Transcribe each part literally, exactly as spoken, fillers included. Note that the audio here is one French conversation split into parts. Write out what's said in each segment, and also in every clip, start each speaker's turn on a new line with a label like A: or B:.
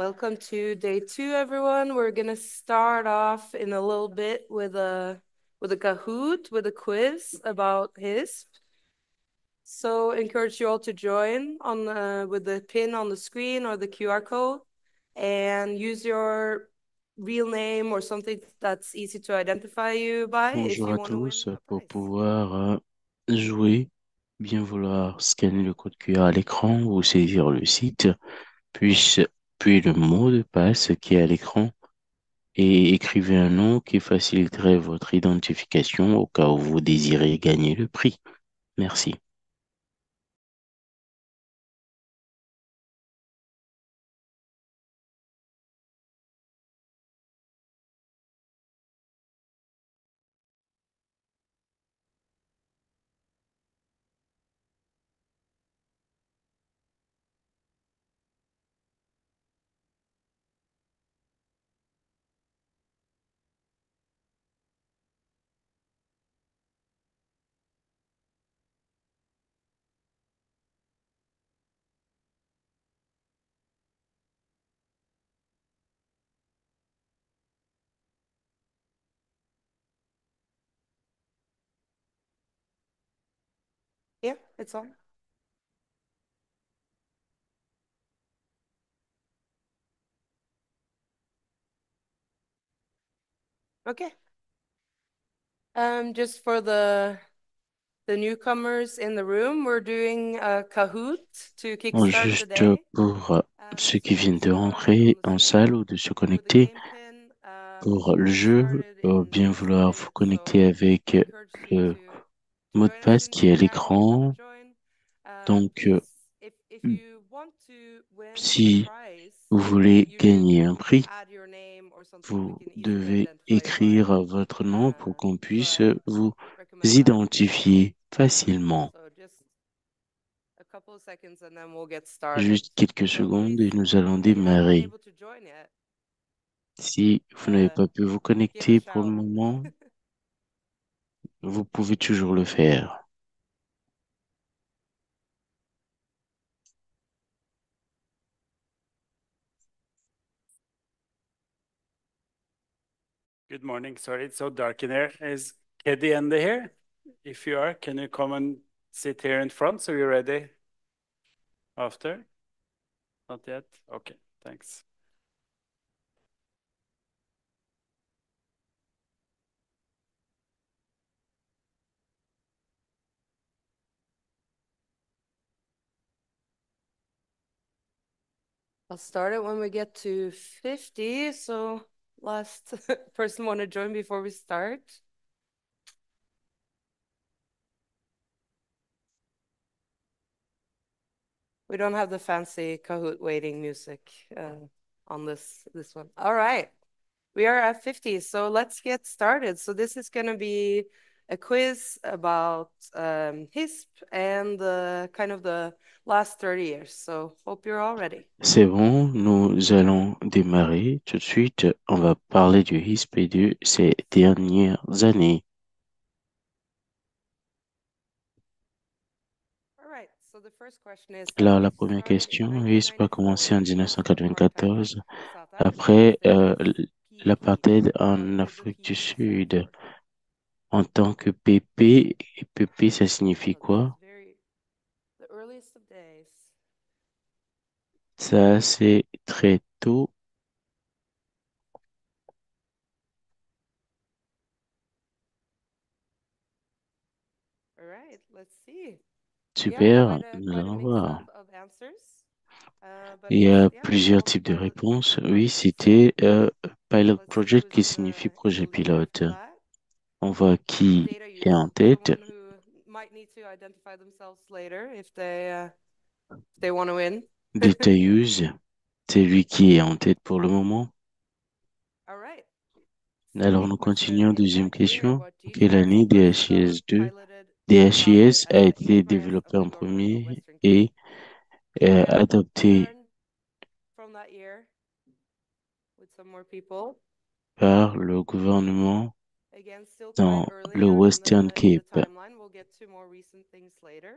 A: Welcome to day two, everyone. We're gonna start off in a little bit with a with a Kahoot, with a quiz about HISP. So encourage you all to join on the, with the pin on the screen or the Q R code, and use your real name or something that's easy to identify you by if
B: Bonjour
A: you
B: à
A: want to win
B: tous.
A: a
B: Pour
A: prize.
B: pouvoir euh, jouer, bien vouloir scanner le code Q R à l'écran ou saisir le site, puis, puis le mot de passe qui est à l'écran et écrivez un nom qui faciliterait votre identification au cas où vous désirez gagner le prix. Merci.
A: Yeah, it's on. Okay. Um, just for the the newcomers in the room, we're doing a Kahoot to
B: Bon,
A: kickstart the
B: juste
A: day.
B: pour euh,
A: Um,
B: ceux qui
A: so
B: viennent
A: just
B: de
A: follow along on
B: rentrer
A: the
B: en salle
A: screen
B: ou de se
A: with the
B: connecter
A: game pin. Um,
B: pour le
A: we'll get
B: jeu,
A: started
B: euh,
A: in
B: bien
A: less than a
B: vouloir vous
A: minute.
B: connecter
A: So
B: avec
A: I encourage you
B: le
A: to to
B: mot de
A: join as
B: passe
A: soon as
B: qui est
A: you
B: à
A: can if you want to
B: l'écran.
A: join. Um,
B: Donc, euh,
A: please, if if you want to win a
B: si
A: prize,
B: vous voulez
A: you should
B: gagner un prix,
A: add your name or something we
B: vous
A: can easily
B: devez
A: identify you by.
B: écrire votre nom pour
A: Uh,
B: qu'on
A: so
B: puisse
A: I
B: vous
A: recommend that.
B: identifier facilement.
A: So just a couple of seconds and then we'll get started.
B: Juste quelques
A: So
B: secondes
A: please,
B: et nous allons
A: if you haven't been
B: démarrer.
A: able to join yet,
B: Si vous n'avez
A: uh,
B: pas pu vous
A: give a
B: connecter pour le
A: shout.
B: moment, vous pouvez toujours le faire.
C: Good morning. Sorry, it's so dark in here. Is Keddy Ende here? If you are, can you come and sit here in front so you're ready after? Not yet? Okay, thanks.
A: I'll start it when we get to fifty. So last person want to join before we start? We don't have the fancy Kahoot waiting music uh, on this this one. All right. We are at fifty, so let's get started. So this is going to be a quiz about um, HISP and the kind of the last thirty years. So hope you're all ready.
B: C'est bon, nous allons démarrer tout de suite. On va parler du H I S P et de ces dernières années.
A: All right. So the first question is that
B: Alors, la
A: HISP
B: première
A: started in
B: question, H I S P a commencé
A: nineteen ninety-four
B: en
A: in Star-Park-Patrick,
B: mille neuf cent quatre-vingt-quatorze,
A: South Africa, as
B: après
A: the
B: euh,
A: H I S P P,
B: l'apartheid
A: uh,
B: en Afrique du
A: Kivukini
B: Sud.
A: Center.
B: En tant que P P, et P P, ça signifie
A: So this is
B: quoi?
A: very the earliest of days.
B: Ça, c'est très tôt.
A: All right, let's see. Yeah,
B: Super,
A: quite a
B: nous
A: quite a
B: allons
A: mix
B: voir.
A: of of answers. Uh, but
B: Il y
A: it's
B: a
A: yeah, it's
B: plusieurs
A: all
B: types de
A: quite
B: réponses. Oui,
A: obvious.
B: c'était euh,
A: So
B: Pilot
A: let's see
B: Project
A: who's
B: qui
A: in
B: signifie
A: the
B: projet
A: in lead
B: pilote.
A: for that.
B: On voit qui
A: Data
B: est
A: use,
B: en tête.
A: someone who might need to identify themselves later if they uh, if they want to win.
B: Data Use, c'est lui qui est en tête pour le moment.
A: All right.
B: Alors,
A: Second
B: nous
A: question.
B: continuons.
A: In
B: Deuxième
A: that year,
B: question.
A: what
B: En quelle
A: G P S
B: année
A: system
B: D H I S deux,
A: piloted adopted
B: D H I S a
A: as the
B: été
A: Inspire S
B: développé
A: of the
B: en
A: government of
B: premier
A: Western Cape?
B: et
A: Can
B: euh,
A: I
B: adopté
A: learn from that year with some more people?
B: par le gouvernement
A: Again, still quite
B: dans
A: early
B: le
A: on in
B: Western
A: the in the
B: Cape?
A: timeline. We'll get to more recent things later.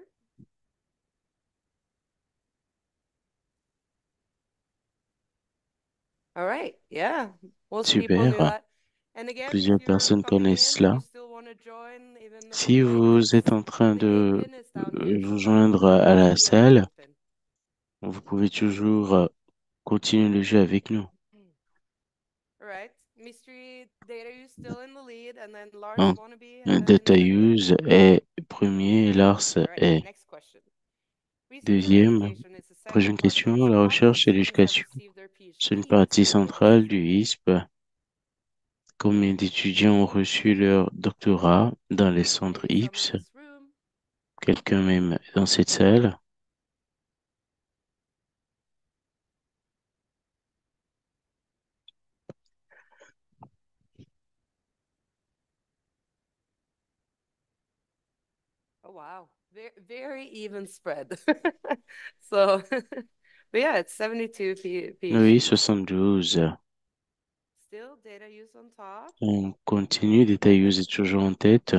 A: All right. Yeah. Most people knew
B: Super.
A: that. And again, if
B: Plusieurs
A: you're
B: personnes
A: coming
B: connaissent
A: in and you
B: cela.
A: still want to join even a bit
B: Si
A: late,
B: vous êtes
A: it's
B: en train
A: the gate
B: de
A: pin is down
B: euh,
A: here,
B: vous
A: so that's
B: joindre
A: the
B: à la
A: the other
B: salle,
A: gate pin.
B: vous pouvez toujours euh, continuer le jeu avec nous.
A: All right. Mystery Data Use still in the lead, and then Lars
B: Donc,
A: Wannabe, and then
B: Data
A: second.
B: Use est premier, Lars
A: All right.
B: est
A: Next question. Research and
B: deuxième.
A: education is the second
B: Prochaine
A: part of it.
B: question,
A: So
B: la
A: all these
B: recherche et
A: students have
B: l'éducation.
A: received their
B: C'est une
A: PhD in
B: partie
A: school. What was
B: centrale
A: the
B: du
A: school?
B: I S P. Combien d'étudiants ont reçu leur doctorat dans les centres
A: Maybe some in
B: I P S?
A: this room.
B: Quelqu'un même dans cette salle?
A: Oh wow, very very even spread. So, but yeah, it's seventy-two P
B: Oui,
A: PhDs.
B: soixante-douze.
A: Still data use on top.
B: On continue, Data Use est toujours en tête.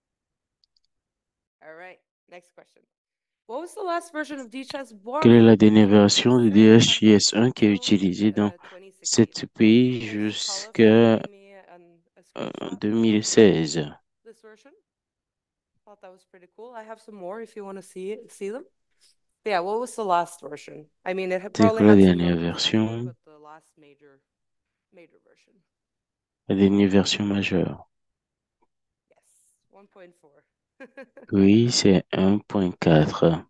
A: All right, next question. What was the last version of D H I S one
B: Quelle est la
A: on
B: dernière
A: in
B: version de
A: seven
B: DHIS
A: countries
B: un qui est
A: until
B: utilisée dans
A: uh, twenty sixteen?
B: sept pays
A: Thanks, Paula, for
B: jusqu'à
A: sending me an, a
B: euh,
A: screenshot of
B: deux mille seize?
A: this version. Thought that was pretty cool. I have some more if you want to see it, see them. But yeah, what was the last version? I mean, it had
B: C'est
A: probably
B: quoi la
A: had some
B: dernière
A: versions after,
B: version?
A: but the last major major version.
B: La dernière version majeure.
A: Yes, one point four.
B: Oui, c'est un point quatre.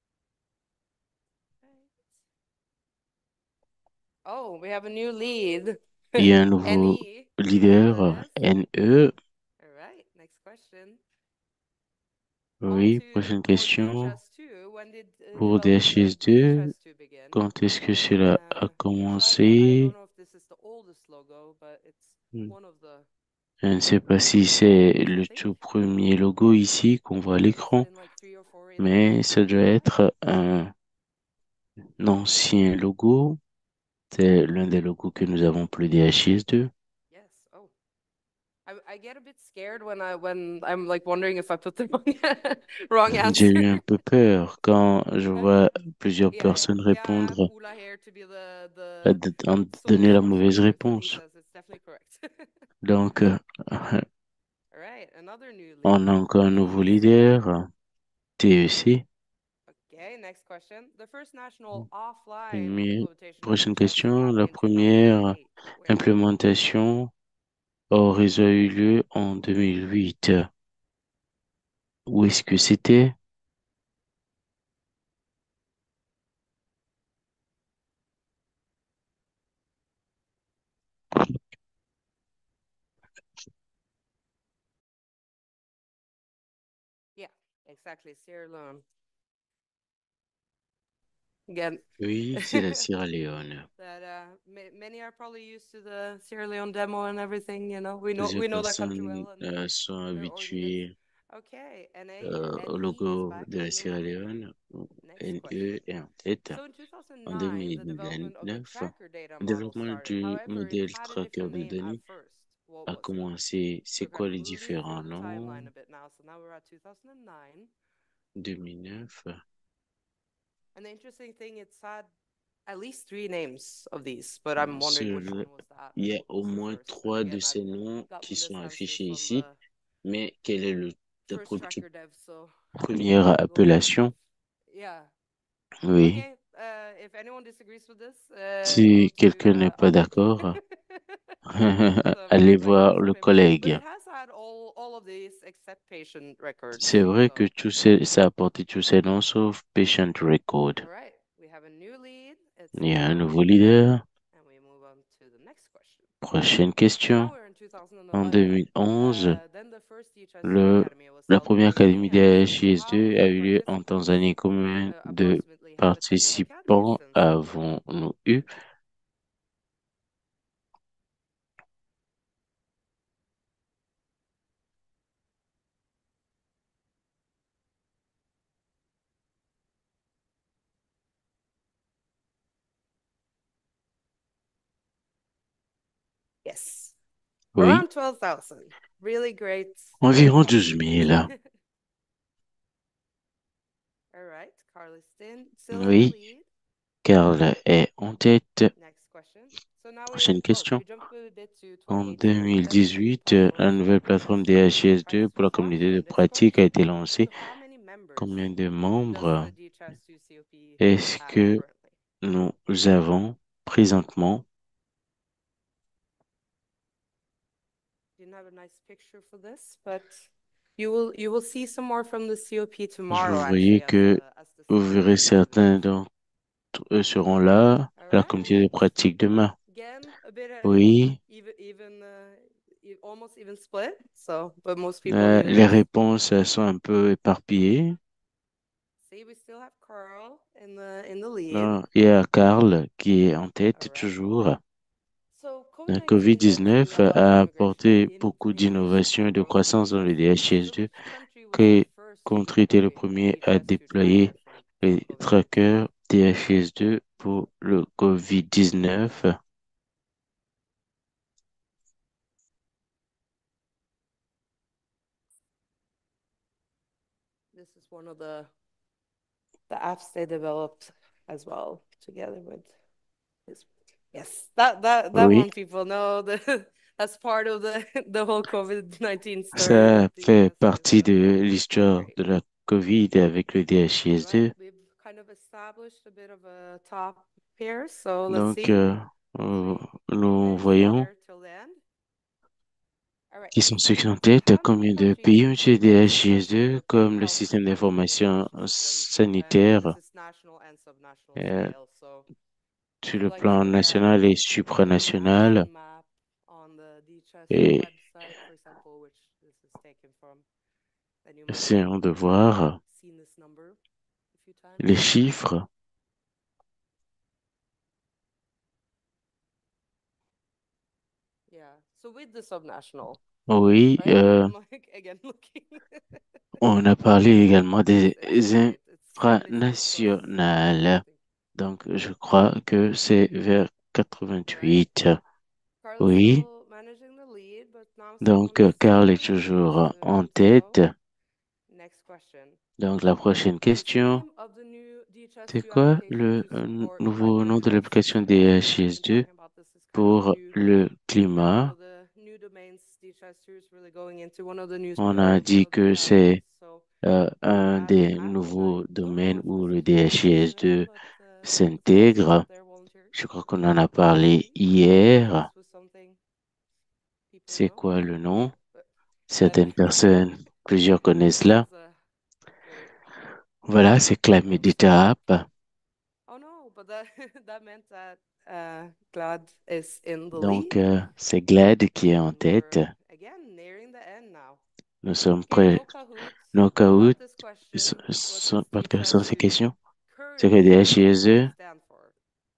A: Oh, we have a new lead.
B: Il y a un nouveau
A: N E, we know
B: leader,
A: what it is.
B: N E.
A: All right, next question. On
B: Oui,
A: to
B: prochaine
A: for
B: question.
A: D H I S two. When did uh,
B: Pour
A: development of
B: DHIS deux,
A: D H I S two begin?
B: quand est-ce que cela a
A: Uh, besides, I don't
B: commencé?
A: know if this is the oldest logo, but it's
B: Hmm.
A: one of the
B: Je ne sais pas si c'est
A: oldest, I
B: le
A: think.
B: tout premier logo ici qu'on voit à
A: It's listed
B: l'écran,
A: in like three or four
B: mais
A: iterations
B: ça
A: of
B: doit
A: D H I S.
B: être un ancien logo. C'est l'un des logos que nous avons pour le DHIS deux.
A: Yes. Oh, I, I get a bit scared when I when I'm like wondering if I put the wrong wrong
B: J'ai
A: answer.
B: eu un peu peur quand je
A: Uh,
B: vois plusieurs
A: yeah, yeah,
B: personnes
A: yeah. I have
B: répondre
A: Ula here to be the
B: à
A: the
B: d- en
A: sole
B: donner la
A: source
B: mauvaise
A: for if what he
B: réponse.
A: says is definitely correct.
B: Donc, euh,
A: All right, another new
B: on a
A: lead.
B: encore un nouveau
A: T E C.
B: leader, T E C.
A: Okay, next question. The first national offline
B: Première-
A: implementation of
B: Prochaine
A: D H I S
B: question, la
A: happened in two thousand
B: première
A: eight. Where?
B: implémentation au réseau a eu lieu en deux mille huit. Où est-ce que c'était?
A: Yeah, exactly. Sierra Leone. Again.
B: Oui, c'est la Sierra Leone.
A: That uh, ma- many are probably used to the Sierra Leone demo and everything. You know, we know
B: Plusieurs
A: we know that country
B: personnes
A: well, and
B: euh, sont
A: their ordinance.
B: habituées
A: Okay, N A
B: euh,
A: N
B: au
A: E is
B: logo
A: back
B: de la
A: in the
B: Sierra
A: lead.
B: Leone.
A: Next question.
B: N E est en tête.
A: So in
B: En
A: two thousand nine, the development of the
B: deux mille neuf,
A: tracker data
B: le
A: model
B: développement
A: started.
B: du
A: However, it
B: modèle
A: had a
B: tracker
A: different
B: de
A: name at
B: données
A: first. What
B: a
A: was it?
B: commencé.
A: So
B: C'est
A: we're
B: quoi
A: kind
B: les
A: of moving
B: différents
A: through the
B: noms?
A: timeline a bit now. So now we're at two thousand nine.
B: deux mille neuf.
A: And the interesting thing, it's had at least three names of these, but I'm wondering which
B: Seul-
A: one was that.
B: il y a
A: Was
B: au
A: the
B: moins
A: first. And
B: trois de
A: again, I've
B: ces noms qui
A: gotten this
B: sont
A: answer
B: affichés
A: from
B: ici,
A: the
B: mais quelle est le, la
A: first
B: pro-
A: tracker dev, so
B: première
A: Google kind
B: appellation?
A: of, yeah.
B: Oui.
A: Okay, uh, if anyone disagrees with this, uh, go
B: Si
A: to
B: quelqu'un n'est
A: uh,
B: pas
A: Alec.
B: d'accord,
A: Some
B: allez voir
A: records
B: le
A: from him. But
B: collègue.
A: it has had all, all of these except patient records.
B: C'est vrai que
A: So,
B: tous ces, ça a apporté tous ces noms sauf Patient Record.
A: all right, we have a new lead. It's
B: Il y a un
A: N
B: nouveau
A: O.
B: leader.
A: And we move on to the next question.
B: Prochaine
A: So now
B: question.
A: we're in
B: En
A: two thousand eleven.
B: deux mille onze,
A: Uh, then the first D H I S two
B: le,
A: Academy was
B: la
A: held in
B: première académie
A: Tanzania.
B: des
A: So
B: H I S
A: how
B: deux a
A: many
B: eu lieu en
A: participants
B: Tanzanie. Combien
A: uh,
B: de
A: approximately have attended the academy
B: participants
A: since then?
B: avons-nous eu?
A: Yes.
B: Oui,
A: Around twelve thousand. Really great.
B: environ douze mille.
A: All right. Carl is still, still in the
B: Oui,
A: lead.
B: Karl est en tête.
A: Next question.
B: Prochaine question. En
A: deux mille
B: dix-huit, euh, la nouvelle plateforme D H I S deux pour la communauté de pratique a été lancée. Combien de membres est-ce que nous avons présentement? Je vous voyez que vous verrez certains d'entre eux seront là à la communauté de pratique demain. Oui, euh, les réponses elles sont un peu éparpillées. Là, il y a Carl qui est en tête toujours. La covid dix-neuf a apporté beaucoup d'innovations et de croissance dans le D H I S deux, que Country était le premier à déployer les trackers D H I S deux pour le covid dix-neuf.
A: This is one of the the apps they developed as well together with this. Yes, that that that
B: Oui,
A: one people know the that's part of the the whole COVID nineteen story
B: ça
A: with the
B: fait
A: uh,
B: partie
A: C O P.
B: de l'histoire de la COVID avec le D H I S deux.
A: Right, we've kind of established a bit of a top here, so let's
B: Donc,
A: see.
B: euh, euh, nous
A: Any
B: voyons
A: there till the end. All right.
B: qui sont ceux qui sont en tête,
A: How many
B: combien de
A: countries
B: pays ont
A: use
B: utilisé
A: this
B: D H I S deux
A: uh,
B: comme le
A: health
B: système d'information
A: information system? And
B: sanitaire
A: this is national and subnational
B: euh,
A: scale. So if
B: sur
A: you
B: le
A: like to
B: plan
A: look at
B: national et
A: the
B: supranational.
A: action map on the D H S
B: Et
A: website, for example, which this is taken from, then you might have
B: essayons de voir
A: seen this number a few times.
B: les chiffres.
A: Yeah. So with the subnational,
B: Oui,
A: right?
B: euh,
A: I'm like again looking.
B: on a parlé également des
A: It's, it's great. It's seventy-six plus
B: infranationales.
A: something.
B: Donc, je crois que c'est vers quatre-vingt-huit.
A: Carl
B: Oui,
A: still managing the lead, but now
B: donc
A: someone
B: euh,
A: is
B: Carl est
A: uh,
B: toujours
A: close to
B: en
A: him.
B: tête.
A: So next question.
B: Donc, la prochaine
A: What's the
B: question,
A: name of the new
B: c'est
A: D H S two
B: quoi
A: application
B: le
A: to
B: euh, n-
A: support
B: nouveau
A: climate
B: nom de
A: health
B: l'application
A: systems? So we've been
B: D H I S deux
A: talking about this is kind of a
B: pour
A: new,
B: le
A: right? One
B: climat?
A: of the new domains D H S two is really going into one of the news
B: On
A: or
B: a
A: one
B: dit
A: of the
B: que c'est
A: challenges. So
B: euh,
A: we've
B: un
A: added
B: des
A: app, and
B: nouveaux
A: I don't know
B: domaines
A: if
B: où
A: this
B: le
A: is really professional,
B: D H I S deux
A: but uh, of course
B: s'intègre.
A: they're volunteers.
B: Je crois qu'on en a
A: Let's
B: parlé
A: see if
B: hier.
A: this was something people
B: C'est
A: know.
B: quoi le nom?
A: But
B: Certaines
A: climate.
B: personnes, plusieurs connaissent
A: This
B: là.
A: is a great.
B: Voilà, c'est Climate Data App.
A: Oh no, but that that meant that uh, Glad is in the lead.
B: Donc, euh, c'est GLAD qui est en
A: And
B: tête.
A: we're again nearing the end now.
B: Nous sommes
A: Okay,
B: prêts.
A: no Kahoot.
B: Nos
A: Without
B: Kahoot,
A: this
B: s-
A: question, what
B: s-
A: does
B: pas de questions, ces
A: D H S two
B: questions. C'est que
A: currently
B: D H I S deux,
A: stand for?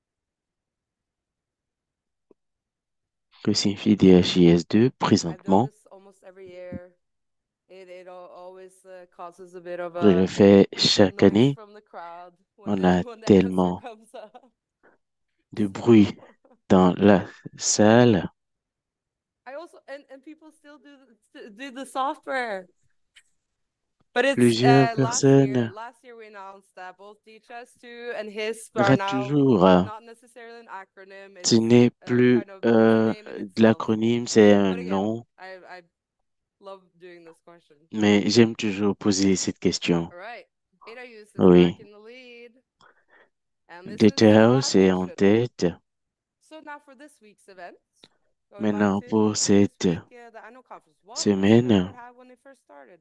B: que signifie D H I S deux
A: I've done
B: présentement?
A: this almost every year. It it al- always uh, causes a bit of
B: Je le
A: a
B: fais chaque
A: noise
B: année.
A: from the crowd when
B: On
A: the
B: a
A: when the answer
B: tellement
A: comes up.
B: de
A: So
B: bruit dans la salle.
A: I also and and people still do the, do the software. But it's
B: Plusieurs
A: uh, last year.
B: personnes
A: Last year we announced that both D H S two and HISP are
B: ratent
A: now
B: toujours.
A: not necessarily an acronym.
B: Ce
A: It's
B: n'est
A: uh,
B: plus
A: kind of it's a
B: euh,
A: name in
B: de
A: itself.
B: l'acronyme, c'est un
A: But again,
B: nom.
A: I I love doing this question.
B: Mais j'aime toujours poser cette question.
A: All right, data use is
B: Oui.
A: back in the lead, and this
B: Data
A: is
B: House
A: Glad
B: est en
A: Nation.
B: tête.
A: So now for this week's event, going
B: Maintenant,
A: back to
B: pour
A: this
B: cette
A: week, uh, the annual conference. What was the
B: semaine,
A: name it had when it first started?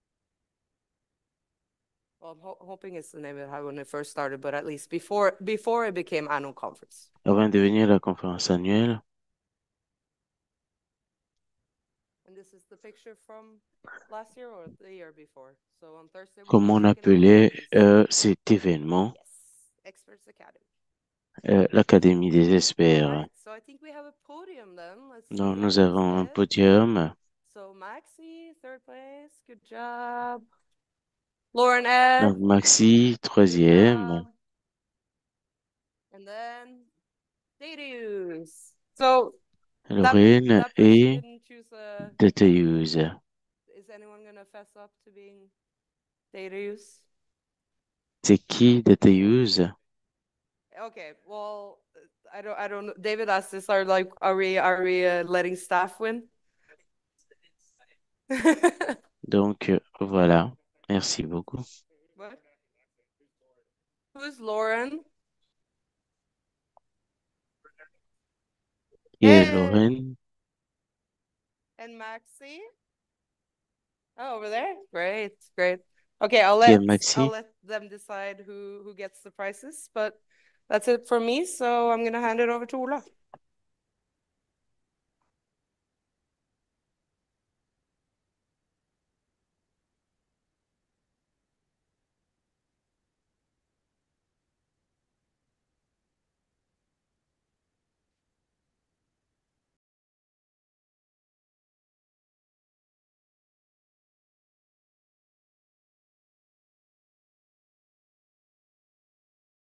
A: Well, I'm ho hoping it's the name it had when it first started, but at least before before it became annual conference.
B: avant de devenir la conférence annuelle,
A: And this is the picture from last year or the year before. So on Thursday we'll
B: comme
A: be
B: on
A: checking out
B: appelait
A: these.
B: euh, cet événement,
A: Yes, Experts Academy.
B: euh, l'Académie des
A: All
B: experts.
A: right, so I think we have a podium then. Let's see
B: Donc,
A: who
B: nous
A: wins
B: avons un
A: it.
B: podium.
A: So Maxi, third place, good job. Lauren Ed,
B: Donc, Maxi,
A: good
B: troisième.
A: job. And then data use. So that,
B: Lorraine
A: that person
B: et
A: didn't choose a.
B: Data Use.
A: Is anyone gonna fess up to being data use?
B: C'est qui Data Use?
A: Okay, well, I don't, I don't know. David asked this, are like, are we, are we uh, letting staff win?
B: Donc, euh, voilà. Merci beaucoup.
A: What? Who's Lauren?
B: Yeah,
A: Hey,
B: Lauren.
A: and Maxi? Oh, over there? Great, great. Okay, I'll
B: Yeah,
A: let I'll
B: Maxi.
A: let them decide who who gets the prizes, but that's it for me. So I'm gonna hand it over to Ola.